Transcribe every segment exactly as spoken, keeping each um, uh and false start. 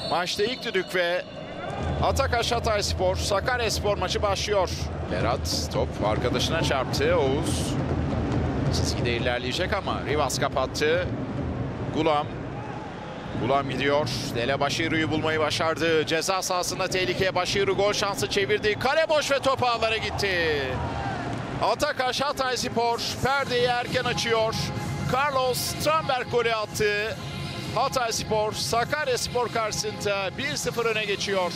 Maçta ilk düdük ve Atakaş Hatayspor Sakaryaspor maçı başlıyor. Berat top arkadaşına çarptı. Oğuz çizgide ilerleyecek ama Rivas kapattı. Gulam. Gulam gidiyor. Dele Başiru'yu bulmayı başardı. Ceza sahasında tehlikeye Başiru gol şansı çevirdi. Kale boş ve top ağlara gitti. Atakaş Hatayspor perdeyi erken açıyor. Carlos Strandberg golü attı. Hatayspor Sakaryaspor karşısında bir sıfır öne geçiyor.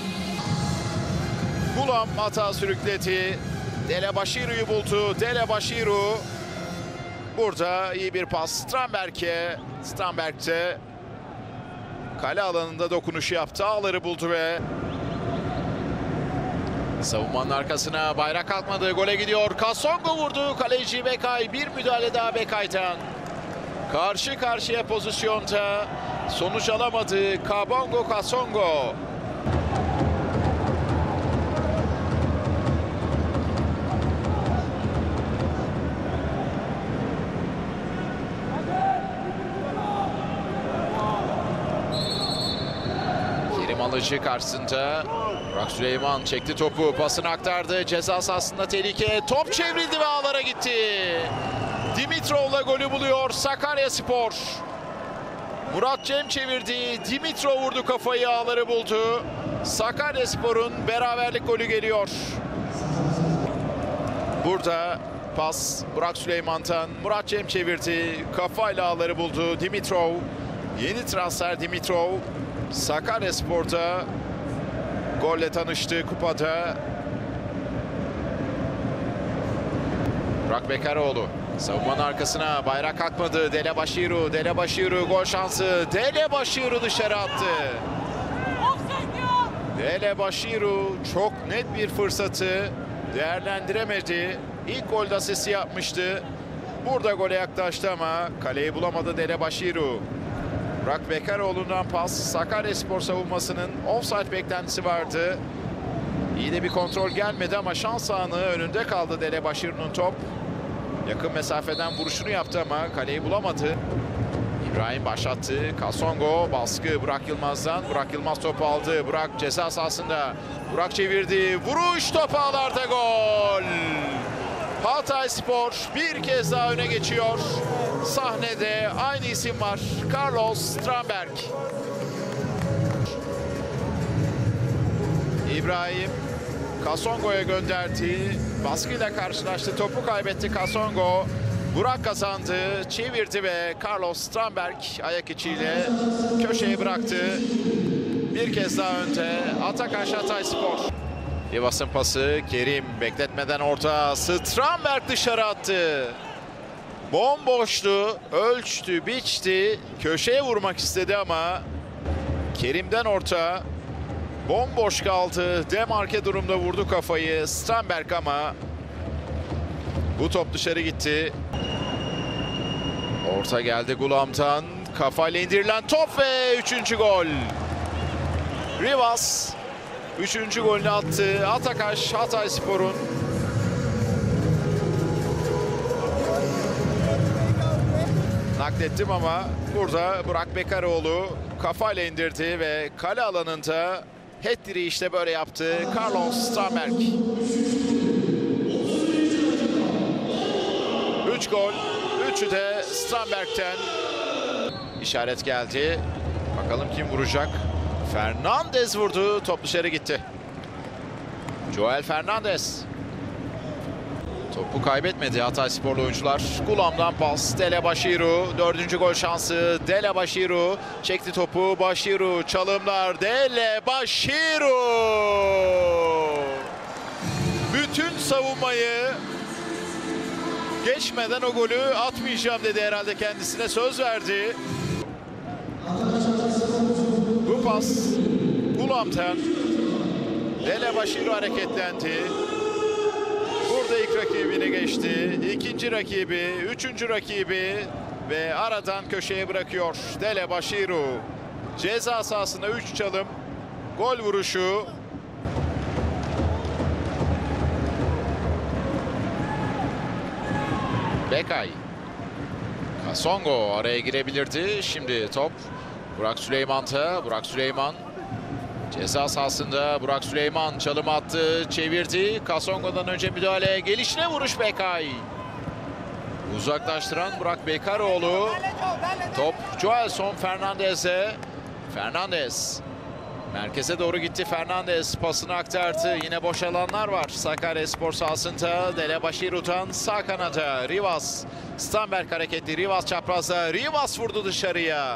Gulam hata sürükledi. Dele Başiru'yu buldu. Dele Başiru burada iyi bir pas Strandberg'e. Strandberg de kale alanında dokunuşu yaptı. Ağları buldu ve savunmanın arkasına bayrak kalkmadı. Gole gidiyor. Kasongo vurdu. Kaleci Bekay. Bir müdahale daha Bekay'dan. Karşı karşıya pozisyonda sonuç alamadı. Kabongo Kasongo. Kerim Alıcı karşısında. Burak Süleyman çekti topu. Pasını aktardı. Ceza sahasında tehlike. Top çevrildi ve ağlara gitti. Dimitrov'la golü buluyor Sakaryaspor. Murat Cem çevirdi. Dimitrov vurdu kafayı, ağları buldu. Sakaryaspor'un beraberlik golü geliyor. Burada pas Burak Süleyman'dan. Murat Cem çevirdi. Kafayla ağları buldu Dimitrov. Yeni transfer Dimitrov. Sakaryaspor'da golle tanıştı kupada. Burak Bekaroğlu. Savunmanın arkasına bayrak kalkmadı. Dele Başiru, Dele Başiru gol şansı. Dele Başiru dışarı attı. Dele Başiru çok net bir fırsatı değerlendiremedi. İlk golde asisti yapmıştı. Burada gole yaklaştı ama kaleyi bulamadı Dele Başiru. Burak Bekaroğlu'ndan pas. Sakaryaspor savunmasının offside beklentisi vardı. İyi de bir kontrol gelmedi ama şans anı önünde kaldı Dele Başiru'nun top. Yakın mesafeden vuruşunu yaptı ama kaleyi bulamadı. İbrahim başlattı. Kasongo baskı Burak Yılmaz'dan. Burak Yılmaz topu aldı. Burak ceza sahasında. Burak çevirdi. Vuruş, top ağlarda, gol. Hatayspor bir kez daha öne geçiyor. Sahnede aynı isim var. Carlos Strandberg. İbrahim Kasongo'ya gönderdi. Baskıyla karşılaştı. Topu kaybetti Kasongo. Burak kazandı. Çevirdi ve Carlos Strandberg ayak içiyle köşeye bıraktı. Bir kez daha önde Atakaş Hatayspor. Rivas'ın pası. Kerim bekletmeden orta. Strandberg dışarı attı. Bomboştu. Ölçtü, biçti. Köşeye vurmak istedi ama Kerim'den orta. Bomboş kaldı. Demarke durumda vurdu kafayı Strandberg ama bu top dışarı gitti. Orta geldi Gulam'tan. Kafayla indirilen top ve üçüncü gol. Rivas üçüncü golünü attı. Atakaş Hatayspor'un. Naklettim ama burada Burak Bekaroğlu kafayla indirdi ve kale alanında hat-trick'i işte böyle yaptı Carlos Strandberg. üç gol, üçü de Strandberg'ten. İşaret geldi. Bakalım kim vuracak? Fernandez vurdu. Top dışarı gitti. Joel Fernandez. Topu kaybetmedi Hataysporlu oyuncular. Gulam'dan pas. Dele Başiru. Dördüncü gol şansı. Dele Başiru. Çekti topu. Başiru. Çalımlar. Dele Başiru. Bütün savunmayı geçmeden o golü atmayacağım dedi herhalde, kendisine söz verdi. Bu pas Gulam'tan. Dele Başiru hareketlendi. Burada ilk rakibini geçti. İkinci rakibi, üçüncü rakibi ve aradan köşeye bırakıyor Dele Başiru. Ceza sahasında üç çalım, gol vuruşu. Bekay. Kasongo araya girebilirdi. Şimdi top Burak Süleyman'ta. Burak Süleyman. Ceza sahasında Burak Süleyman çalım attı, çevirdi. Kasongo'dan önce müdahale, gelişine vuruş Bekay. Uzaklaştıran Burak Bekaroğlu. Top Joelson Fernandez'e. Fernandez. Merkeze doğru gitti Fernandez. Pasını aktardı. Yine boş alanlar var. Sakaryaspor sahasında Dele Bashiru'dan sağ kanada. Rivas. Stamberg hareketli. Rivas çaprazda. Rivas vurdu dışarıya.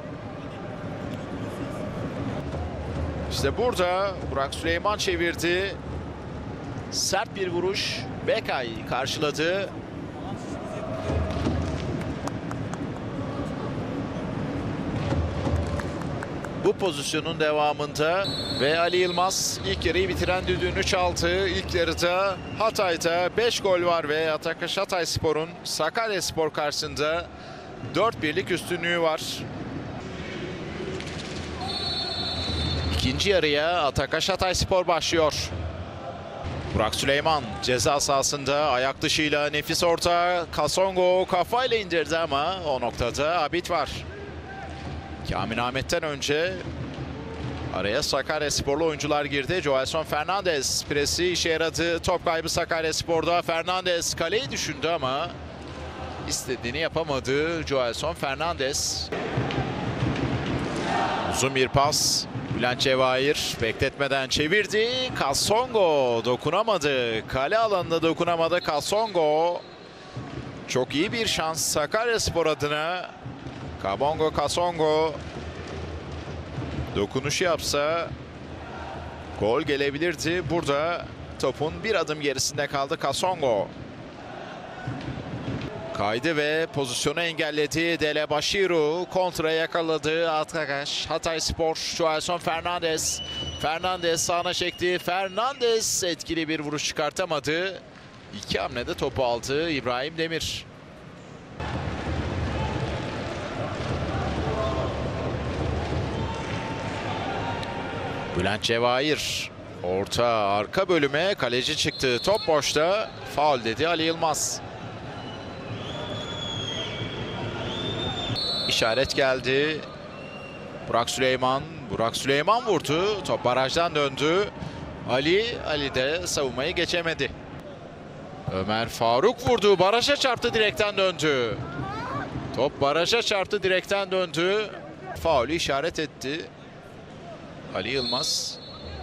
İşte burada Burak Süleyman çevirdi. Sert bir vuruş. Bekay karşıladı. Bu pozisyonun devamında ve Ali Yılmaz ilk yarıyı bitiren düdüğünü çaldı. İlk yarıda Hatay'da beş gol var ve Atakaş Hatayspor'un Sakaryaspor karşısında dört birlik üstünlüğü var. İkinci yarıya Atakaş Hatayspor başlıyor. Burak Süleyman ceza sahasında ayak dışıyla nefis orta. Kasongo kafayla indirdi ama o noktada Abit var. Kamil Ahmet'ten önce araya Sakaryasporlu oyuncular girdi. Joelson Fernandez presi işe yaradı. Top kaybı Sakaryaspor'da. Fernandez kaleyi düşündü ama istediğini yapamadı Joelson Fernandez. Uzun bir pas. Bülent Cevahir bekletmeden çevirdi. Kasongo dokunamadı. Kale alanında dokunamadı Kasongo. Çok iyi bir şans Sakaryaspor adına. Kabongo Kasongo dokunuşu yapsa gol gelebilirdi. Burada topun bir adım gerisinde kaldı Kasongo. Kaydı ve pozisyonu engelledi. Dele Bashiru kontra yakaladı. Atakaş Hatayspor. Joelson Fernandez. Fernandez sağına çekti. Fernandez etkili bir vuruş çıkartamadı. İki hamlede topu aldı İbrahim Demir. Bülent Cevahir. Orta arka bölüme kaleci çıktı. Top boşta. Faul dedi Ali Yılmaz. İşaret geldi. Burak Süleyman. Burak Süleyman vurdu. Top barajdan döndü. Ali, Ali de savunmayı geçemedi. Ömer Faruk vurdu. Baraja çarptı, direkten döndü. Top baraja çarptı, direkten döndü. Faulü işaret etti Ali Yılmaz.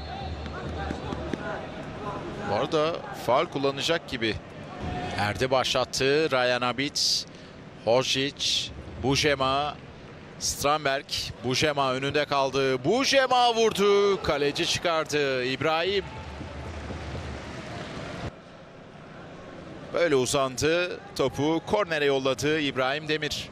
Bu arada faul kullanacak gibi. Erdi başlattı. Ryan Abit. Hojic. Bujema. Stramberg. Bujema önünde kaldı. Bujema vurdu. Kaleci çıkardı. İbrahim. Böyle uzandı. Topu kornere yolladı İbrahim Demir.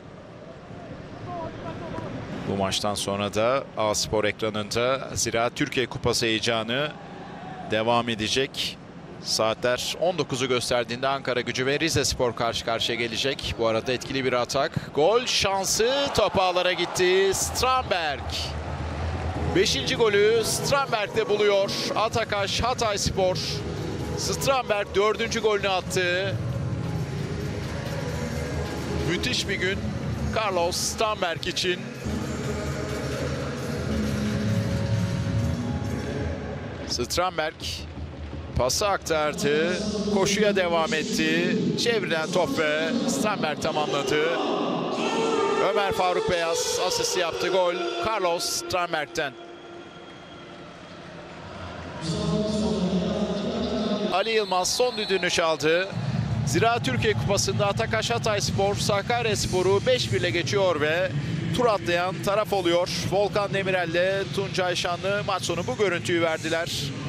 Bu maçtan sonra da A-Spor ekranında Ziraat Türkiye Kupası heyecanı devam edecek. Saatler on dokuzu gösterdiğinde Ankaragücü ve Rizespor karşı karşıya gelecek. Bu arada etkili bir atak. Gol şansı, top ağlara gitti. Stramberg. Beşinci golü Stramberg'de buluyor Atakaş Hatayspor. Stramberg dördüncü golünü attı. Müthiş bir gün Carlos Stramberg için. Stramberg pası aktardı, koşuya devam etti. Çevrilen top ve Stramberg tamamladı. Ömer Faruk Beyaz asisti yaptı, gol Carlos Stramberg'ten. Ali Yılmaz son düdüğünü çaldı. Ziraat Türkiye Kupası'nda Atakaş Hatayspor Sakaryaspor'u beş bir ile geçiyor ve tur atlayan taraf oluyor. Volkan Demirel ile Tuncay Şanlı maç sonu bu görüntüyü verdiler.